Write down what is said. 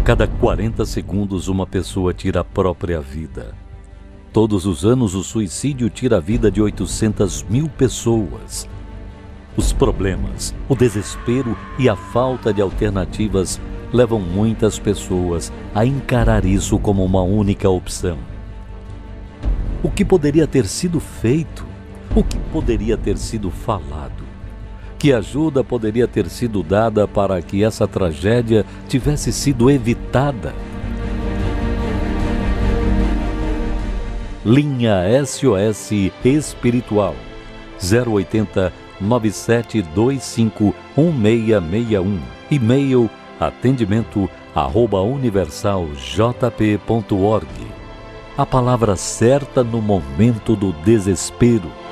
cada 40 segundos uma pessoa tira a própria vida. Todos os anos o suicídio tira a vida de 800 mil pessoas. Os problemas, o desespero e a falta de alternativas levam muitas pessoas a encarar isso como uma única opção. O que poderia ter sido feito? O que poderia ter sido falado? Que ajuda poderia ter sido dada para que essa tragédia tivesse sido evitada? Linha SOS Espiritual 080 9725 1661. E-mail atendimento@universaljp.org. A palavra certa no momento do desespero.